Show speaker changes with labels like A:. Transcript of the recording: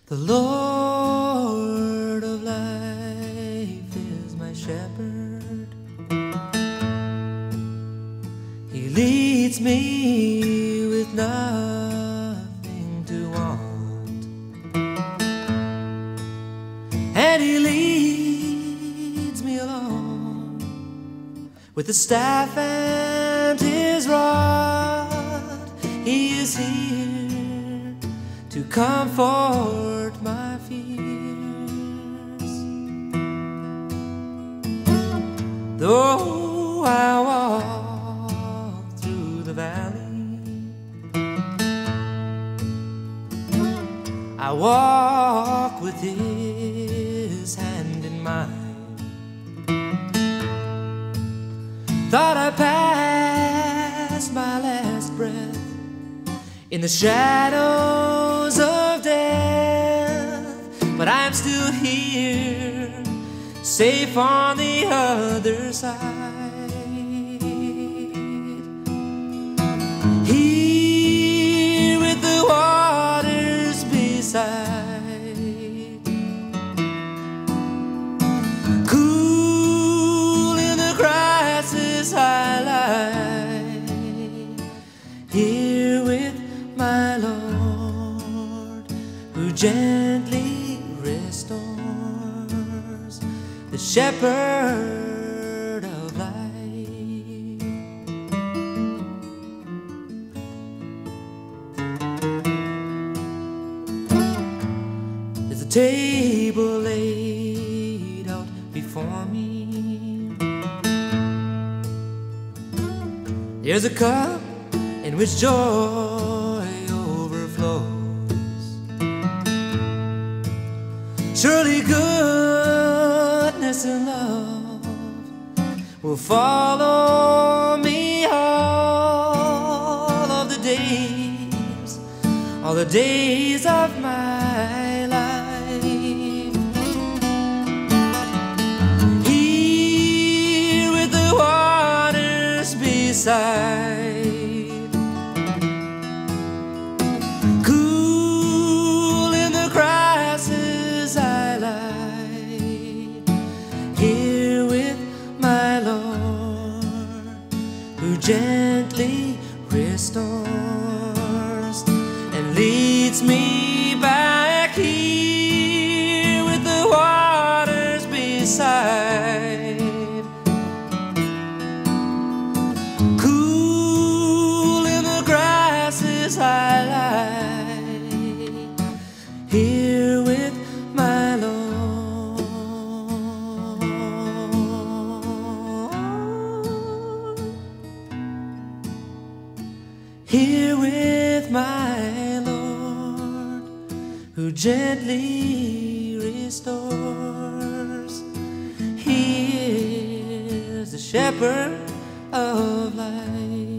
A: The Lord of life is my shepherd. He leads me with nothing to want, and He leads me along with the staff and His rod. He is here to comfort my fears. Though I walk through the valley, I walk with His hand in mine. Thought I passed my last breath in the shadows of death, but I'm still here, safe on the other side. Here with the waters beside, cool in the crisis I lie. Here with my Lord, who gently restores, the shepherd of life. There's a table laid out before me. There's a cup in which joy overflows. Surely goodness and love will follow me all the days of my life. Here with the waters beside, cool in the crisis I lie. Here with my Lord, who gently restores and leads me back. Here with the waters beside, cool in the grasses I lie. Here with my Lord, here with my Lord, who gently restores. He is the shepherd of life.